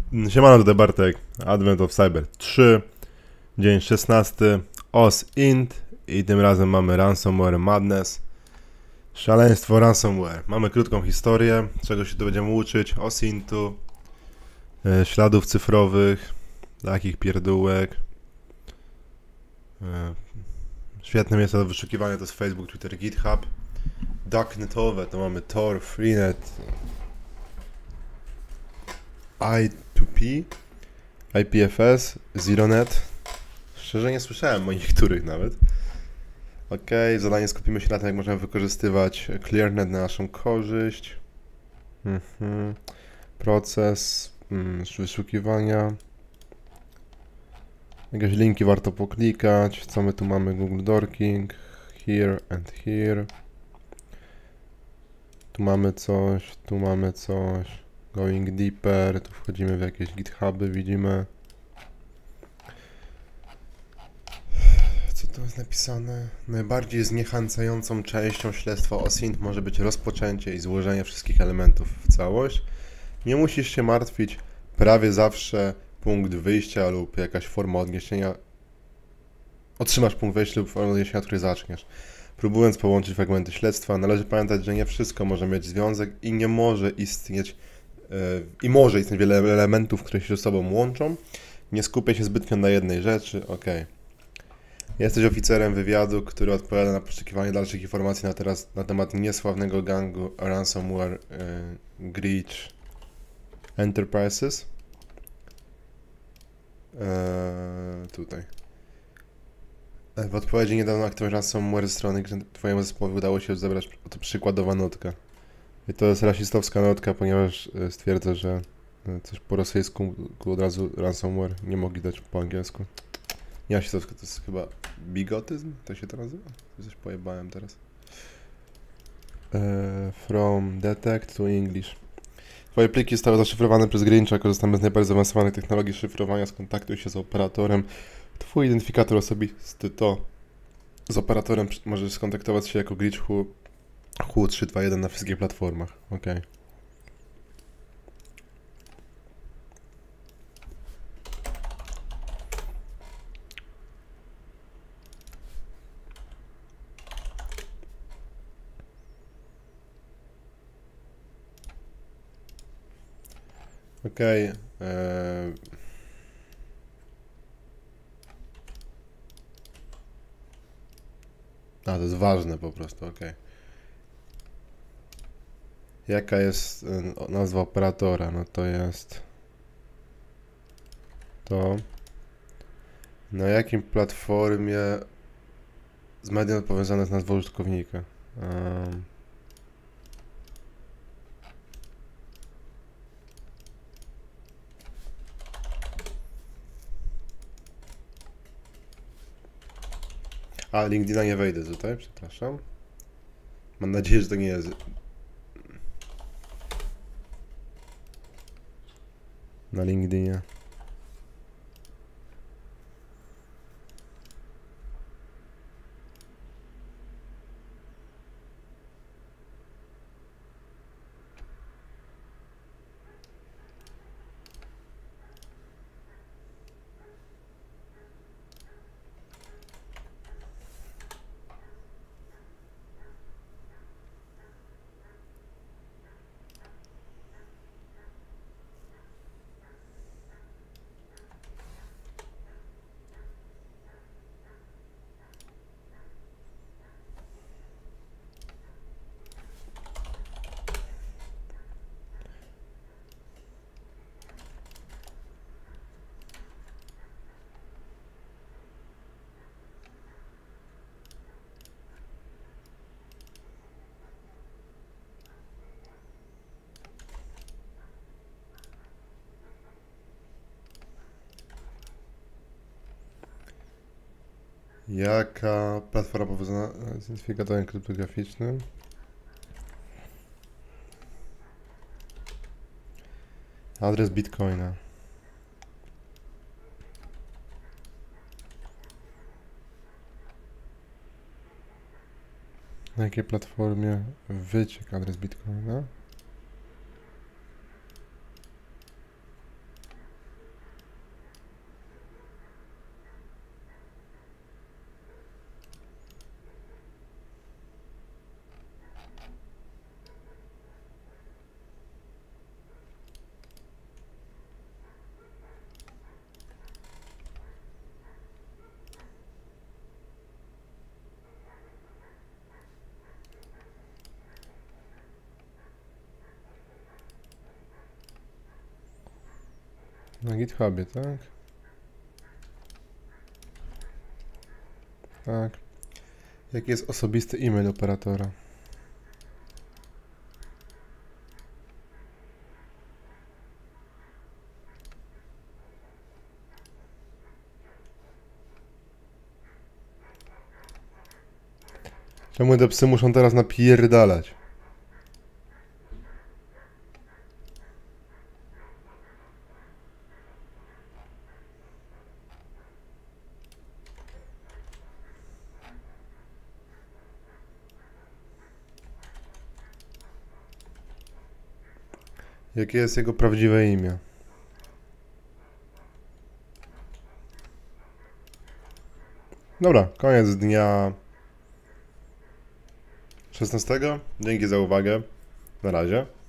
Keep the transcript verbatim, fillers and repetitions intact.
Siemano, tutaj Bartek, Advent of Cyber trzy, dzień szesnasty, O S Int i tym razem mamy Ransomware Madness. Szaleństwo ransomware. Mamy krótką historię, czego się tu będziemy uczyć, O S Intu, e, śladów cyfrowych, takich pierdółek. E, świetne miejsce do wyszukiwania to jest Facebook, Twitter, GitHub. Darknetowe to mamy Tor, Freenet, I two P, I P F S, ZeroNet. Szczerze nie słyszałem o niektórych nawet. Ok, w zadanie skupimy się na tym, jak możemy wykorzystywać ClearNet na naszą korzyść. Mhm. Proces mm, wyszukiwania. Jakieś linki warto poklikać. Co my tu mamy? Google Dorking. Here and here. Tu mamy coś, tu mamy coś. Going deeper. Tu wchodzimy w jakieś GitHuby, widzimy. Co tu jest napisane? Najbardziej zniechęcającą częścią śledztwa O S Int może być rozpoczęcie i złożenie wszystkich elementów w całość. Nie musisz się martwić, prawie zawsze punkt wyjścia lub jakaś forma odniesienia otrzymasz punkt wyjścia lub formę odniesienia, od której zaczniesz. Próbując połączyć fragmenty śledztwa, należy pamiętać, że nie wszystko może mieć związek i nie może istnieć yy, i może istnieć wiele elementów, które się ze sobą łączą. Nie skupię się zbytnio na jednej rzeczy. Ok. Jesteś oficerem wywiadu, który odpowiada na poszukiwanie dalszych informacji na, teraz, na temat niesławnego gangu Ransomware yy, Breach Enterprises. Eee, tutaj. W odpowiedzi niedawno aktywność ransomware ze strony twojemu zespołowi udało się zebrać oto przykładowa notka. I to jest rasistowska notka, ponieważ stwierdza, że coś po rosyjsku od razu ransomware nie mogli dać po angielsku. Nie rasistowska, to jest chyba bigotyzm? To się to nazywa? Coś pojebałem teraz. Eee, from detect to English. Twoje pliki zostały zaszyfrowane przez Grincha, korzystamy z najbardziej zaawansowanych technologii szyfrowania, skontaktuj się z operatorem. Twój identyfikator osobisty to z operatorem możesz skontaktować się jako Glitch Hu trzysta dwadzieścia jeden na wszystkich platformach. Ok. Ok. Eee... A, to jest ważne po prostu, ok. Jaka jest y, nazwa operatora? No to jest to. Na jakim platformie z medium powiązane jest nazwa użytkownika? Um. A, LinkedIna nie wejdę tutaj, przepraszam. Mam nadzieję, że to nie jest... Na LinkedInie. Jaka platforma powiązana z identyfikatorem kryptograficznym? Adres Bitcoina. Na jakiej platformie wyciek adres Bitcoina? Na GitHubie, tak? Tak. Jaki jest osobisty e-mail operatora? Czemu te psy muszą teraz napierdalać? Jakie jest jego prawdziwe imię? Dobra, koniec dnia szesnastego. Dzięki za uwagę. Na razie.